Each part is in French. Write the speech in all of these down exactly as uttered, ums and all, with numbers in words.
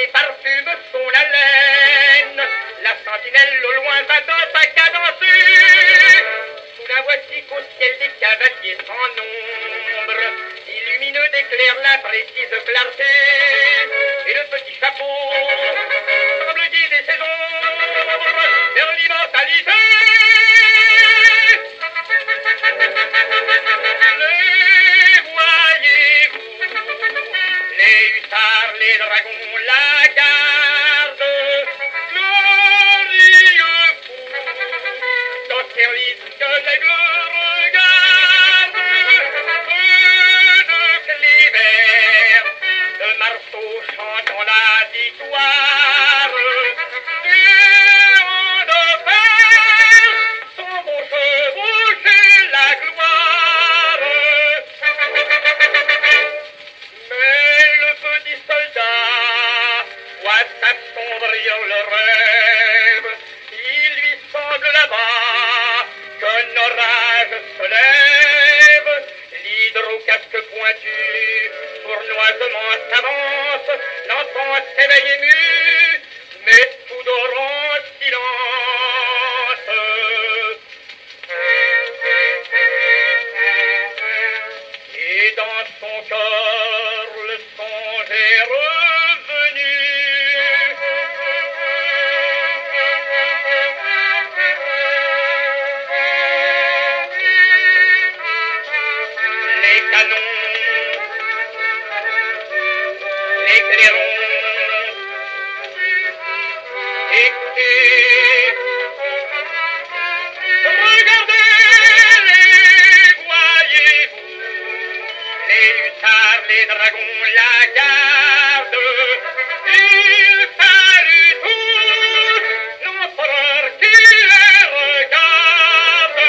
ses parfums sont la laine. La sentinelle au loin va dans sa cadencer. Soudain voici qu'au ciel des cavaliers sans nombre, illumineux d'éclairs la précise clarté. Et le petit chapeau semble guider ses ombres vers l'immortalité. Les voyez-vous, les hussards, les dragons, la garde, glorieux fous, dans service que l'aigle regarde, eux de Clébert, de Marceau chantant la victoire, et en enfer, son beau chevaucher la gloire. Mais le petit soldat voit s'assombrir le rêve. Il lui semble là-bas qu'un orage se lève. L'hydre au casque pointu sournoisement s'avance. L'enfant s'éveille ému, mais tout dort en silence. Et dans son cœur le songe est revenu. Les canons, les clairons, écoutez, regardez, les voyez-vous, les hussards, les dragons, la garde, il salue tous l'empereur qui les regarde.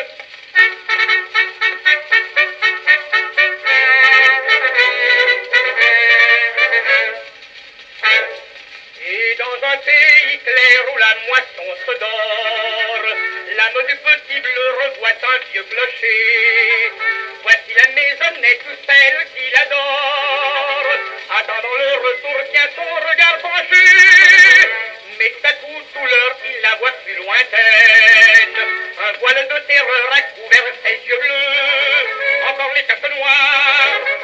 Et dans un pays clair où la moisson se dort, l'âme du petit bleu revoit un vieux clocher. Voici la maisonnette où celle qu'il adore, attendant le retour tient son regard penché. Mais tout à coup, tout l'heure, il la voit plus lointaine. Un voile de terreur a couvert ses yeux bleus, encore les taches noires